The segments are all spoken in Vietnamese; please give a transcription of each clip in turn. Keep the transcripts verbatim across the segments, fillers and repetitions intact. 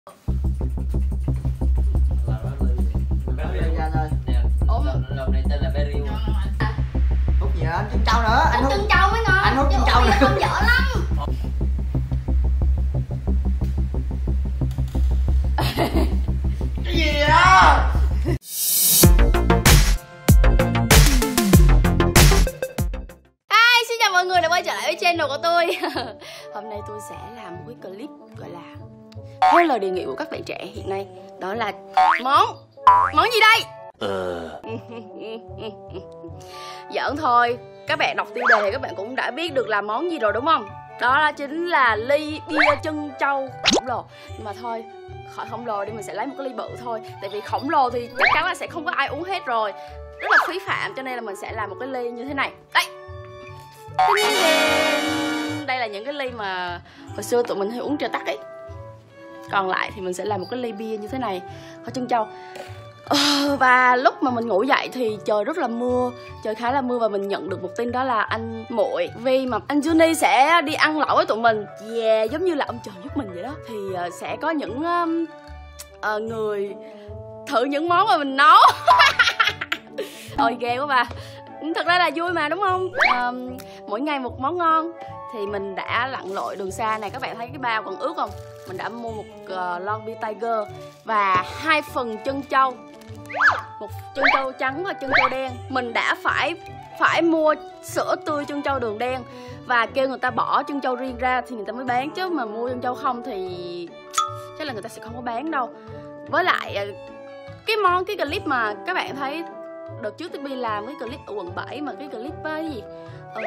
Lồng này tên là Beryl. Hút gì nữa? Trân châu nữa. Anh hút trân châu mới ngon. Anh hút trân châu nữa. Không dở lắm. Cái gì đó? Hi, xin chào mọi người đã quay trở lại với channel của tôi. Hôm nay tôi sẽ làm một cái clip gọi là theo lời đề nghị của các bạn trẻ hiện nay. Đó là món Món gì đây? Ờ Giỡn thôi. Các bạn đọc tiêu đề thì các bạn cũng đã biết được là món gì rồi đúng không? Đó là chính là ly bia trân châu khổng lồ. Nhưng mà thôi, khỏi khổng lồ đi, mình sẽ lấy một cái ly bự thôi. Tại vì khổng lồ thì chắc chắn là sẽ không có ai uống hết rồi, rất là phí phạm, cho nên là mình sẽ làm một cái ly như thế này. Đây, đây là những cái ly mà hồi xưa tụi mình hay uống trà tắc ấy. Còn lại thì mình sẽ làm một cái ly bia như thế này, có trân châu. Ờ, và lúc mà mình ngủ dậy thì trời rất là mưa, trời khá là mưa, và mình nhận được một tin đó là anh Muội vì mà anh Juni sẽ đi ăn lẩu với tụi mình. Yeah, giống như là ông trời giúp mình vậy đó. Thì uh, sẽ có những um, uh, người thử những món mà mình nấu. Ôi ghê quá bà. Thật ra là vui mà đúng không? Uh, mỗi ngày một món ngon. Thì mình đã lặn lội đường xa này, các bạn thấy cái bao còn ướt không? Mình đã mua một uh, lon bia Tiger và hai phần trân châu, một trân châu trắng và trân châu đen. Mình đã phải phải mua sữa tươi trân châu đường đen và kêu người ta bỏ trân châu riêng ra thì người ta mới bán, chứ mà mua trân châu không thì chắc là người ta sẽ không có bán đâu. Với lại cái món cái clip mà các bạn thấy đợt trước Tibi làm cái clip ở quận bảy, mà cái clip cái gì ờ,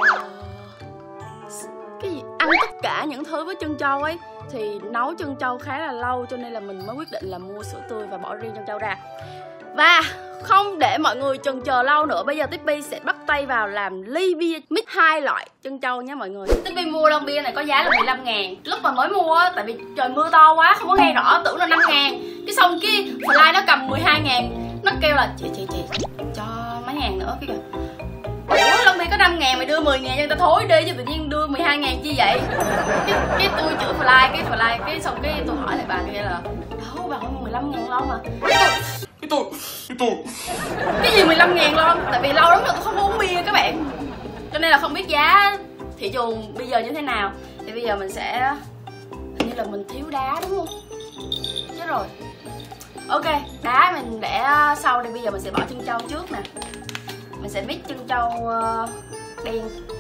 cái gì ăn tất cả những thứ với trân châu ấy, thì nấu trân châu khá là lâu, cho nên là mình mới quyết định là mua sữa tươi và bỏ riêng trân châu ra. Và không để mọi người chần chờ lâu nữa, bây giờ Tibi sẽ bắt tay vào làm ly bia mix hai loại trân châu nhé mọi người. Tibi mua lon bia này có giá là mười lăm ngàn. Lúc mà mới mua á, tại vì trời mưa to quá không có nghe rõ, tưởng là năm ngàn. Cái xong kia fly nó cầm mười hai ngàn. Nó kêu là chị chị chị cho mấy ngàn nữa. Cái kìa, ủa lon bia có năm ngàn mày đưa mười ngàn cho người ta thối đi, chứ tự nhiên đưa mười hai ngàn chi vậy? Cái, cái tôi chửi fly, cái fly, cái xong cái tôi hỏi lại bà kia là đâu bà không mười lăm ngàn lon mà. Cái tôi Cái tôi Cái gì mười lăm ngàn lon? Tại vì lâu lắm rồi tôi không uống bia các bạn, cho nên là không biết giá thị trường bây giờ như thế nào. Thì bây giờ mình sẽ, hình như là mình thiếu đá đúng không? Chết rồi. Ok, đá mình để sau đây. Bây giờ mình sẽ bỏ trân châu trước nè. Mình sẽ mix trân châu uh, đen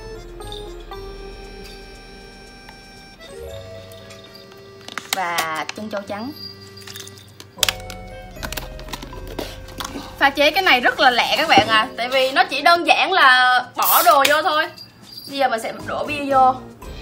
và trân châu trắng. Pha chế cái này rất là lẹ các bạn à, tại vì nó chỉ đơn giản là bỏ đồ vô thôi. Bây giờ mình sẽ đổ bia vô.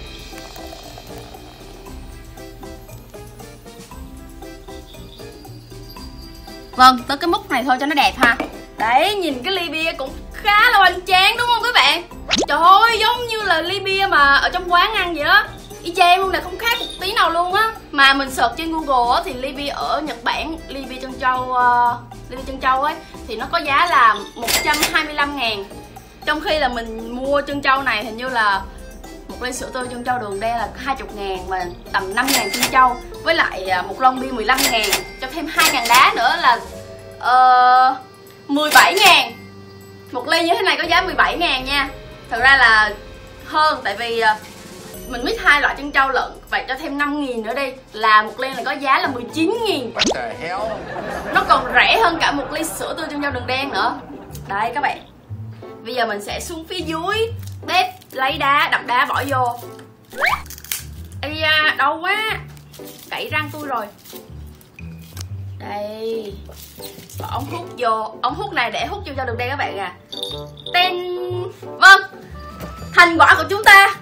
Vâng, tới cái múc này thôi cho nó đẹp ha. Đấy, nhìn cái ly bia cũng khá là hoành tráng đúng không các bạn? Trời ơi, giống như là ly bia mà ở trong quán ăn vậy đó. Y chang luôn nè, không khác một tí nào luôn á. Mà mình search trên Google á, thì ly bia ở Nhật Bản, ly bia trân châu uh, ly bia trân châu ấy, thì nó có giá là một trăm hai mươi lăm ngàn. Trong khi là mình mua trân châu này hình như là một ly sữa tươi trân châu đường đen là hai mươi ngàn, mà tầm năm ngàn trân châu. Với lại một lon bia mười lăm ngàn, cho thêm hai ngàn đá nữa là uh, mười bảy ngàn. Một ly như thế này có giá mười bảy ngàn nha. Thật ra là hơn, tại vì uh, mình mix hai loại trân châu lận, vậy cho thêm năm nghìn nữa đi là một ly này có giá là mười chín nghìn. Nó còn rẻ hơn cả một ly sữa tươi trân châu đường đen nữa. Đây các bạn. Bây giờ mình sẽ xuống phía dưới bếp lấy đá, đập đá bỏ vô. Ây da, đau quá, cậy răng tôi rồi. Đây, bỏ ống hút vô. Ống hút này để hút trân châu đường đen các bạn à. Ten. Vâng, thành quả của chúng ta.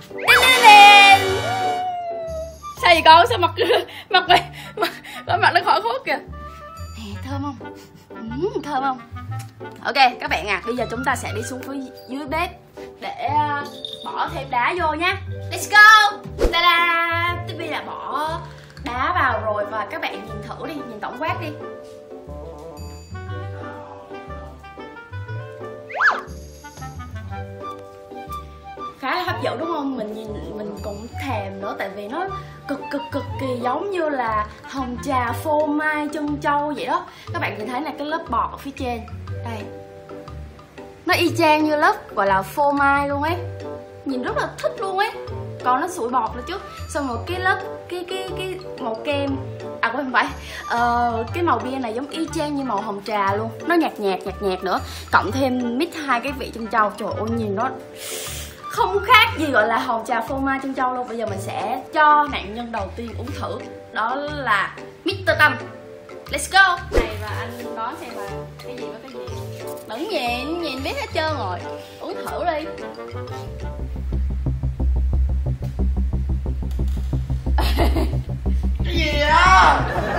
Sao vậy con? Sao mặt mặt mày mặt, mặt nó khỏi hốt kìa. Nè, thơm không? Ừ, thơm không? Ok các bạn à, bây giờ chúng ta sẽ đi xuống phía dưới bếp để uh, bỏ thêm đá vô nha. Let's go. Ta-da, Tibi đã bỏ đá vào rồi, và các bạn nhìn thử đi, nhìn tổng quát đi. Khá là hấp dẫn đúng không? Mình nhìn mình cũng thèm nữa, tại vì nó cực cực cực kỳ giống như là hồng trà phô mai trân châu vậy đó. Các bạn nhìn thấy là cái lớp bọt ở phía trên đây, nó y chang như lớp gọi là phô mai luôn ấy, nhìn rất là thích luôn ấy. Còn nó sủi bọt nữa chứ, xong rồi cái lớp cái cái cái màu kem, à không phải, ờ, cái màu bia này giống y chang như màu hồng trà luôn, nó nhạt nhạt nhạt nhạt nữa, cộng thêm mix hai cái vị trân châu, trời ơi nhìn nó không khác gì gọi là hồng trà phô mai trân châu luôn. Bây giờ mình sẽ cho nạn nhân đầu tiên uống thử, đó là mít tơ Tâm. Let's go. Này và anh đoán xem là cái gì với cái gì. Đừng nhìn, nhìn biết hết trơn rồi. Uống thử đi. Cái gì đó?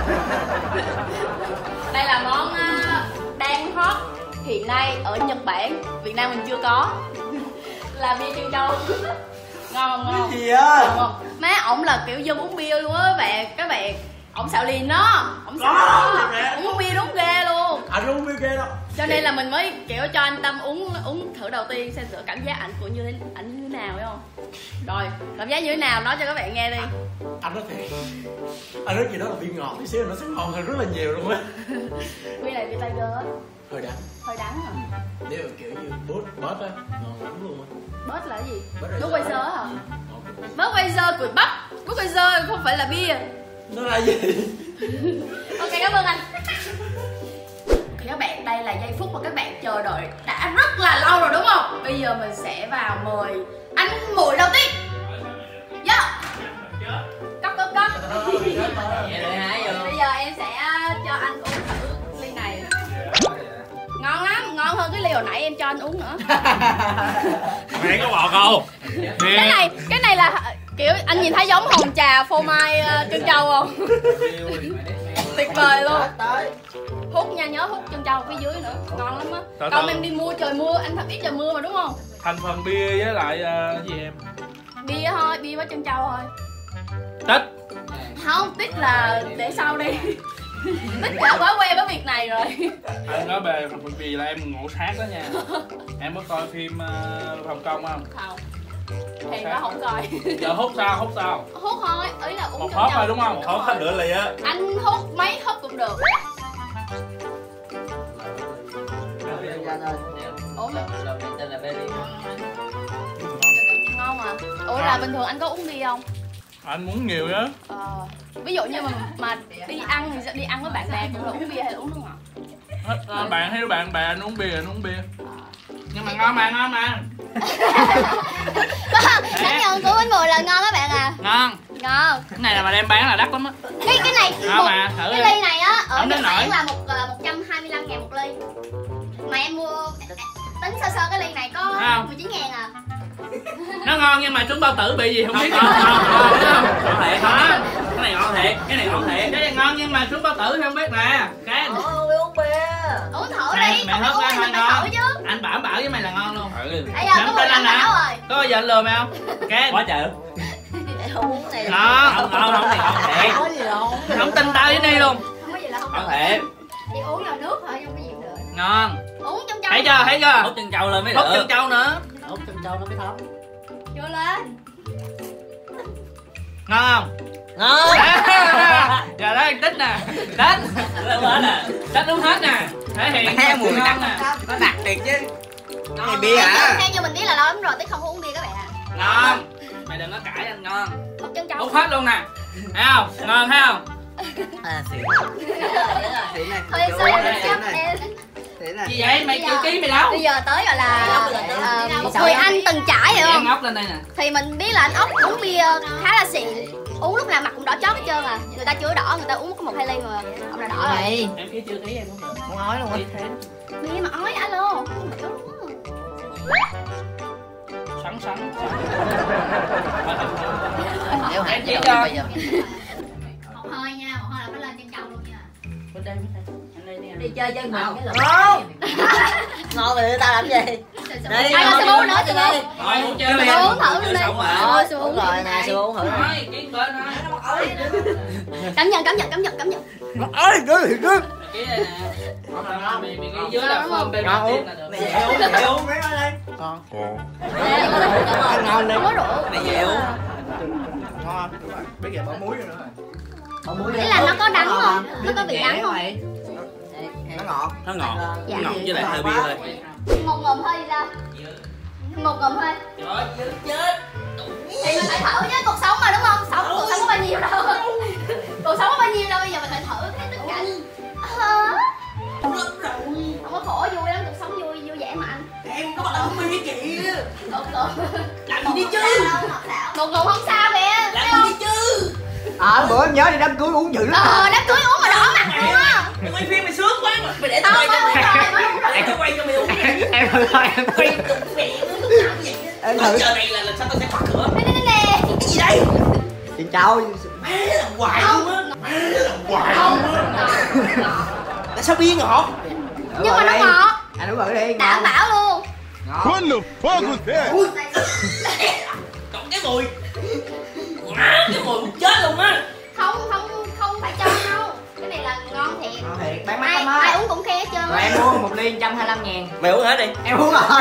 Đây là món uh, đang hot hiện nay ở Nhật Bản, Việt Nam mình chưa có. Là bia trân châu. Ngon không? Ngon. Cái gì á? Ngon không? Má ổng là kiểu dân uống bia luôn á các bạn, các bạn. Ổng xạo liền đó, ổng xạo đó. Uống bia đúng ghê luôn. Anh uống bia ghê đó. Cho nên là mình mới kiểu cho anh Tâm uống uống thử đầu tiên xem thử cảm giác ảnh của như thế ảnh như thế nào phải không? Rồi, cảm giác như thế nào nói cho các bạn nghe đi. Anh nói thiệt, anh nói gì đó là bia ngọt tí xíu nó sẽ ngon hơn rất là nhiều luôn á. Bia này bia Tiger á. Hơi đắng. Hơi đắng hả? Nếu mà kiểu như bớt bớt á, ngon lắm luôn á. Bớt là cái gì? Bớt Nước quay sơ hả? Ừ. Bớt quay sơ cùi bắp. Bớt quay sơ không phải là bia. Nó là gì? Ok, cảm ơn anh. Thì các bạn, đây là giây phút mà các bạn chờ đợi đã rất là lâu rồi đúng không? Bây giờ mình sẽ vào mời anh muội đầu tiên. Yeah. Cốc cốc cốc. Bây giờ em sẽ cho anh uống thử ly này. Ngon lắm, ngon hơn cái ly hồi nãy em cho anh uống nữa. Mẹ có bọt không? Cái này, cái này là kiểu anh nhìn thấy giống hồng trà phô mai uh, trân châu không? Tuyệt vời luôn. Hút nha, nhớ hút trân châu phía dưới nữa, ngon lắm á. Còn em đi mua trời mưa, anh thật biết trời mưa mà đúng không? Thành phần bia với lại uh, gì em? Bia thôi, bia với trân châu thôi. Tích. Không, tích là để sau đi. Tích đã quá quen với việc này rồi. Anh nói về phần bia là em ngủ sát đó nha. Em có coi phim uh, Hồng Kông không? Không. Hèn quá không coi. Giờ hút sao, hút sao? Hút thôi, ý là uống Một trân hớp châu. thôi đúng không? Đúng Hớp rồi. hết nửa ly á. Anh hút mấy hớp cũng được. Ủa mà ngon à? Ủa là bình thường anh có uống bia không? Anh muốn nhiều á. Ờ, ví dụ như mà mà đi ăn thì sẽ đi ăn với bạn bè cũng là uống bia hay là uống nước ngọt? Hết, bạn thấy bạn bè anh uống bia, anh uống bia. Nhưng mà ngon mà, ngon mà. Cảm nhận của bánh mùi là ngon các bạn à. Ngon. Ngon. Cái này là mà đem bán là đắt lắm á. Cái cái này Ngon một, mà, thử cái đi. ly này á ở Không Nhật đến Bản nổi. là một uh, một trăm hai mươi lăm ngàn một ly. Mà em mua tính sơ sơ cái ly này có Không. mười chín ngàn à. Nó ngon nhưng mà trúng bao tử bị gì không biết. Ngon, ngon, ngon, ngon. Ngon thiệt, Đó. cái này ngon thiệt, cái này ngon thiệt. Cái này ngon nhưng mà trúng bao tử thì không biết nè. Cái Uống thử Mẹ- đi, mẹ không hớp uống ra thì thôi mình phải ngon. thử chứ. anh bảo bảo với mày là ngon luôn. Bây giờ có Nắm mười tên anh lăm nè. bảo rồi. Có bao giờ anh lừa mày không? Cái Quá trời. Uống này ngon. Không, ngon, không thì ngon thiệt. Có gì đâu. Không tin tao với ni luôn. không có gì là không Ngon được. thiệt. Chỉ uống vào nước thôi, không có gì nữa. Ngon. Uống trong trong. Thấy chưa, thấy chưa? Hút chân trâu lên mới Hút được. chân trâu nữa. Hút chân trâu nó mới thấm. Vô lên. Ngon không? Ngon. Giờ đó anh tích nè. Tích. Lên hết nè. Tích đúng hết nè. Thể hiện Thấy mùi ngon đặc. nè. Nó đặc thiệt chứ. Cái này bia Theo như- hả? Theo như mình biết là lâu lắm rồi, Tích không có uống bia các bạn à. Ngon. Mày đừng có cãi anh, ngon. Hút chân trong. Hút hết luôn nè. Thấy không? Ngon thấy không? À, xịn. Xịn này. Thôi sao em chấp em. Xịn này. Gì vậy? Mày chưa ký mày đâu? Bây giờ tới gọi là ờ, một Sao người em? anh từng trải hiểu Em không? ngóc lên đây nè. Thì mình biết là anh ốc uống bia khá là xịn, uống lúc nào mặt cũng đỏ chót hết trơn à. Người ta chưa đỏ, người ta uống có một hai ly mà ông là đỏ rồi. Em ký chưa ký em không được. Không nói luôn á. Ký thêm. Bia mà ói alo. Sắn sắn. Đéo Em hạt chỉ gì cho. bây giờ. Một hơi nha, một hơi là phải lên trên chậu luôn nha. Bên đây, bên đây. Anh đây nè. Đi chơi chơi Ngon. cái Ngon. Ngon rồi ta làm gì? Ai là sư bố nữa, sư bố. Rồi, uống chơi Sư đi. bố uống thử luôn đi. Xong rồi. Ờ, sư bố Đúng uống rồi thử nè, đi. sư bố uống thử. Rồi, ký bên thôi. Cảm nhận, cảm nhận, cảm nhận, cảm nhận. Ơi, cứ thì cứ. ký đây nè. Mày mày ghi dưới là phơm bên Ngon bên uống. là được. Mày về uống, mày về uống mấy đây. Ngon. Ăn ngon đi. Không có rượu. Mày về uống. Ngon. Đúng rồi. Biết giờ bỏ muối nữa rồi. Bỏ muối. Nghĩa là nó có đắng không? Nó có vị đắng không? Nó ngọt. Nó ngọt. Dạ. Nó ngọt với lại hơi bia thôi. Một ngụm thôi đi ra. Một ngụm thôi. Trời chết. Thì mình phải thử chứ, cuộc sống mà đúng không? Sống, cuộc sống có bao nhiêu đâu. Cuộc sống có bao nhiêu đâu, bây giờ mình phải thử hết tất cả. Hả? Không có khổ, vui lắm, cuộc sống vui, vui vẻ mà anh. Em có bắt đầu uống bia kìa. Một ngụm. Làm gì đi chứ? Một ngụm không sao kìa. Làm gì đi chứ? À bữa em nhớ đi đám cưới uống dữ lắm. Ờ, đám cưới uống mà đỏ mặt luôn á. Mày quay phim mày sướng quá mà. Mày để tao quay cho mày. Em cứ quay cho mày uống. Em thử thôi, em thử. Quay cực mẹ nó lúc nào cũng vậy. Em Nói thử. giờ này là lần sau tao sẽ khóa cửa. Nè nè nè. Cái gì đây? Chị Châu. Má làm hoài luôn á. Má làm hoài Không. luôn á. Tại sao bia ngọt? Nhưng mà nó ngọt. Anh uống thử đi. Đảm bảo luôn. Ngọt. What the fuck was that? Ui. Còn cái mùi. Má cái mùi muốn chết luôn á. Không, không, không phải cho đâu. Cái này là ngon thiệt. Ngon thiệt. Bán mắc Ai, lắm á. ai uống cũng khe hết trơn Rồi á. em mua một ly một trăm hai mươi lăm ngàn. Mày uống hết đi. Em uống rồi.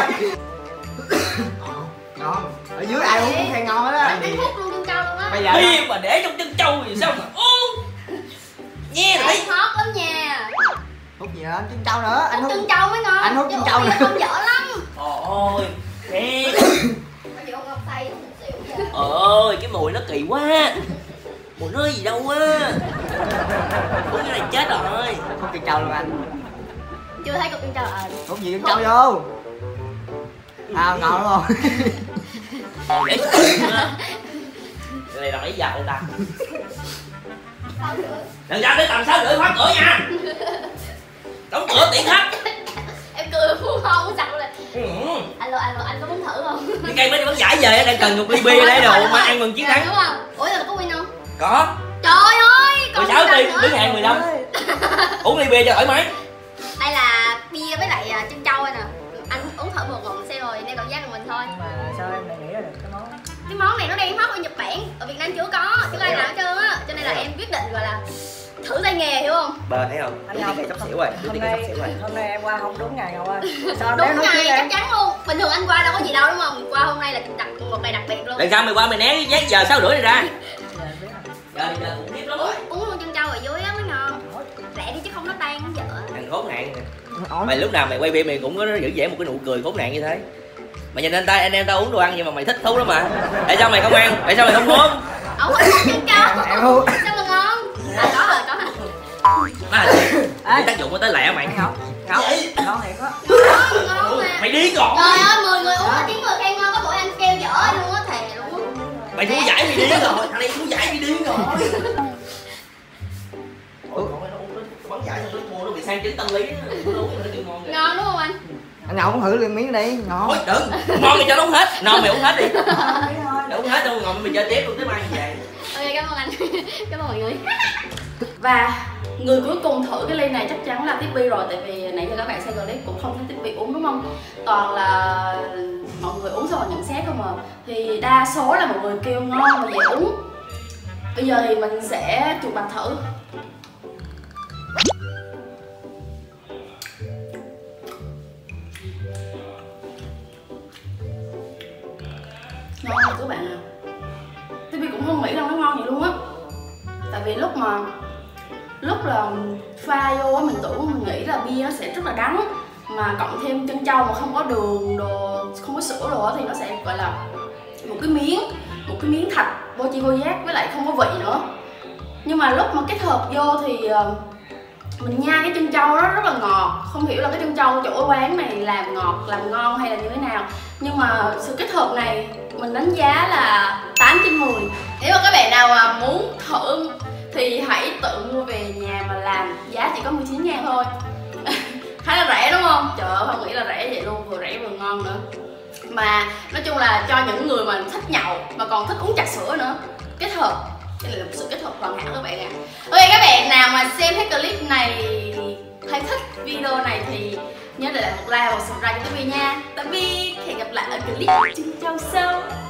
Ngon. Ở dưới ai uống cũng khen ngon hết á. Anh hút luôn chân trâu luôn á. Bây giờ Bia mà để trong chân trâu thì sao mà uống? Nghe rồi Anh đấy. hot lắm nha. hút gì nữa? Chân trâu nữa. Anh Hút hút. chân trâu mới ngon. Anh hút Chứ chân trâu uống nữa. bia không dở lắm. Ôi. Nghe. Mà chịu ngọc tay một xỉu vậy. Ôi cái mùi nó kỳ quá. Mùi nó gì đâu á. Uống cái này chết rồi. Hút chân trâu luôn anh. Chưa thấy cục chân trâu à. Hút gì chân trâu vô. À ngon luôn. Để cái này là mấy giờ ta? Sao nữa? Đừng ra để làm sao để khóa cửa nha. Đóng cửa tiện khách. Em cười muốn không muốn sặc luôn. Ừ. Alo alo anh có muốn thử không? Cái cây mới vẫn giải về đang cần một ly bia để đồ mà ăn mừng chiến thắng. Đúng không? Ủa giờ có win không? Có. Trời ơi, còn mười sáu win tim nữa. đứng hàng mười lăm. Uống ly bia cho thoải mái. Đây là bia với lại à, chân trâu anh nè. Anh uống thử một ngụm xem rồi nêu cảm giác của mình thôi. Mà sao em lại nghĩ ra được cái món? Cái món này nó đang hot ở Nhật Bản, ở Việt Nam chưa có, chưa có ai làm hết trơn á, cho nên là em quyết định gọi là thử tay nghề, hiểu không? Bờ thấy không? Anh Ngọc. Cái sắp xỉu rồi. Hôm nay hôm nay em qua không đúng ngày Ngọc ơi. Sao Đúng em nói ngày trước chắc em? chắn luôn. Bình thường anh qua đâu có gì đâu đúng không? Qua hôm nay là đặc một ngày đặc biệt luôn. Lần sau mày qua mày né cái giấy giờ sáu rưỡi này ra. Giờ giờ cũng tiếp lắm rồi. Uống, uống luôn chân trâu ở dưới á mới ngon. Rẻ đi chứ không nó tan nó dở. Thằng khốn nạn nè. Mày lúc nào mày quay phim mày cũng có giữ vẻ một cái nụ cười khốn nạn như thế. Mày nhìn anh ta anh em tao uống đồ ăn nhưng mà mày thích thú lắm mà. Tại sao mày không ăn? Tại sao mày không uống? Ổng phải uống chân trâu. Em hút. Sao mà ngon? À có rồi, có rồi. Má là gì? Cái tác dụng nó tới lẹ mày. Ngọc. Ngọc. Ngon thiệt á. Ngon, ngon mà. Mày đi còn. Trời ơi, mười người uống có chín người khen ngon, có buổi anh kêu dở luôn á, thề luôn á. Mày thua giải mày đi rồi. Thằng này thua giải mày đi rồi. Ủa, nó uống nó bắn giải xong nó mua nó bị sang chấn tâm lý. Nó uống nó chưa ngon. Ngon đúng không anh? Anh Ngọc uống thử liền miếng đi, ngon. Thôi đừng, ngon thì cho nó uống hết. Ngon mày uống hết đi. Mày uống hết đâu ngồi mày chơi tiếp luôn tới mai như vậy. Ok, cảm ơn anh. Cảm ơn mọi người. Và người cuối cùng thử cái ly này chắc chắn là Tippy rồi. Tại vì nãy giờ các bạn xem clip cũng không thấy Tippy uống đúng không? Toàn là mọi người uống xong rồi nhận xét không à. Thì đa số là mọi người kêu ngon và dễ uống. Bây giờ thì mình sẽ chuột bạch thử. Ngon rồi các bạn à. Tippy cũng không nghĩ là nó ngon vậy luôn á. Tại vì lúc mà lúc là pha vô á mình tưởng mình nghĩ là bia nó sẽ rất là đắng, mà cộng thêm chân trâu mà không có đường đồ, không có sữa đồ á thì nó sẽ gọi là một cái miếng một cái miếng thạch vô chi vô giác, với lại không có vị nữa. Nhưng mà lúc mà kết hợp vô thì mình nhai cái chân trâu đó rất là ngọt. Không hiểu là cái chân trâu chỗ quán này làm ngọt làm ngon hay là như thế nào, nhưng mà sự kết hợp này mình đánh giá là tám trên mười. Nếu mà các bạn nào mà muốn thử thì hãy tự mua về nhà mà làm, giá chỉ có mười chín ngàn thôi. Khá là rẻ đúng không? Trời ơi, không nghĩ là rẻ vậy luôn, vừa rẻ vừa ngon nữa. Mà nói chung là cho những người mà thích nhậu mà còn thích uống trà sữa nữa, kết hợp, đây là một sự kết hợp hoàn hảo các bạn ạ. Ok, các bạn nào mà xem hết clip này thấy thích video này thì nhớ để lại một like và subscribe cho Tippy nha. Tạm biệt, hẹn gặp lại ở clip chân trâu sau.